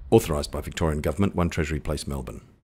Authorised by Victorian Government, 1 Treasury Place, Melbourne.